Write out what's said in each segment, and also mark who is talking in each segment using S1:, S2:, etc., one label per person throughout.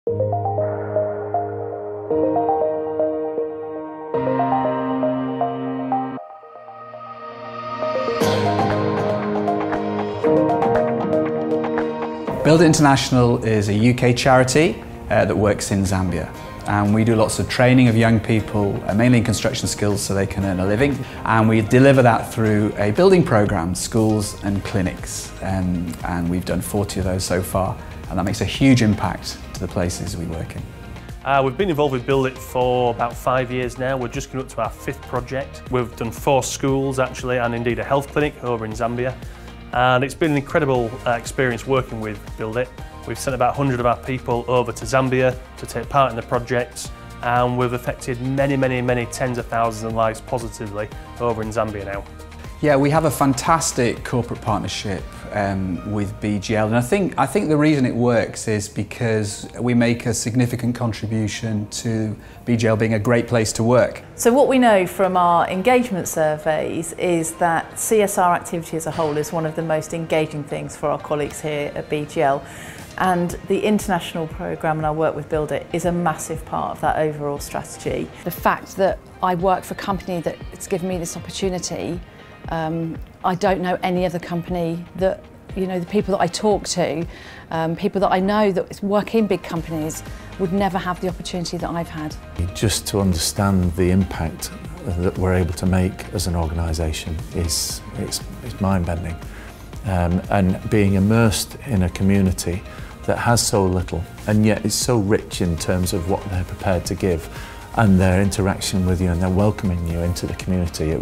S1: Build It International is a UK charity that works in Zambia, and we do lots of training of young people, mainly in construction skills so they can earn a living, and we deliver that through a building programme, schools and clinics, and we've done 40 of those so far, and that makes a huge impact to the places we work in.
S2: We've been involved with Build It for about 5 years now. We're just coming up to our 5th project. We've done 4 schools actually, and indeed a health clinic over in Zambia. And it's been an incredible experience working with Build It. We've sent about 100 of our people over to Zambia to take part in the projects, and we've affected many tens of thousands of lives positively over in Zambia now.
S1: Yeah, we have a fantastic corporate partnership with BGL, and I think the reason it works is because we make a significant contribution to BGL being a great place to work.
S3: So what we know from our engagement surveys is that CSR activity as a whole is one of the most engaging things for our colleagues here at BGL, and the international programme and our work with Build It is a massive part of that overall strategy.
S4: The fact that I work for a company that's given me this opportunity, I don't know any other company that, you know, the people that I talk to, people that I know that work in big companies would never have the opportunity that I've had.
S5: Just to understand the impact that we're able to make as an organisation it's mind-bending. And being immersed in a community that has so little and yet is so rich in terms of what they're prepared to give and their interaction with you and their welcoming you into the community,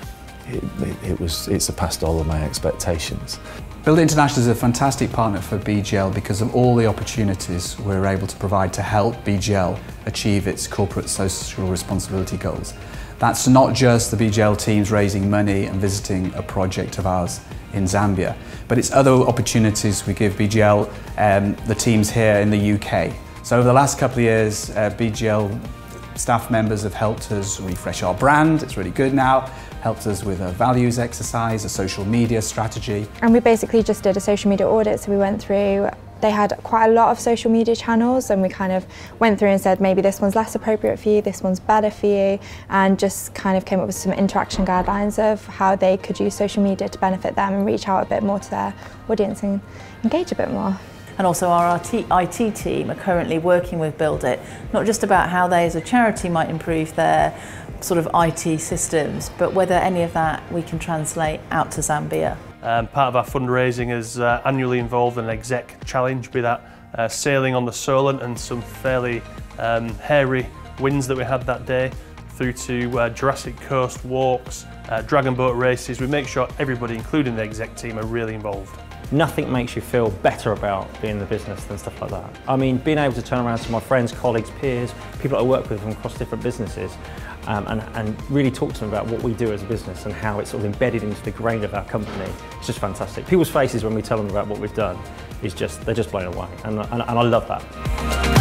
S5: it surpassed all of my expectations.
S1: Build It International is a fantastic partner for BGL because of all the opportunities we're able to provide to help BGL achieve its corporate social responsibility goals. That's not just the BGL teams raising money and visiting a project of ours in Zambia, but it's other opportunities we give BGL, the teams here in the UK. So over the last couple of years, BGL staff members have helped us refresh our brand. It's really good now. Helped us with a values exercise, a social media strategy.
S6: And we basically just did a social media audit, so we went through, they had quite a lot of social media channels, and we kind of went through and said maybe this one's less appropriate for you, this one's better for you, and just kind of came up with some interaction guidelines of how they could use social media to benefit them and reach out a bit more to their audience and engage a bit more.
S3: And also our IT team are currently working with Build It, not just about how they as a charity might improve their sort of IT systems, but whether any of that we can translate out to Zambia.
S2: Part of our fundraising is annually involved in an exec challenge, be that sailing on the Solent and some fairly hairy winds that we had that day, through to Jurassic Coast walks, dragon boat races. We make sure everybody, including the exec team, are really involved.
S7: Nothing makes you feel better about being in the business than stuff like that. I mean, being able to turn around to my friends, colleagues, peers, people I work with from across different businesses, and really talk to them about what we do as a business and how it's sort of embedded into the grain of our company. It's just fantastic. People's faces when we tell them about what we've done is just, they're just blown away, and I love that.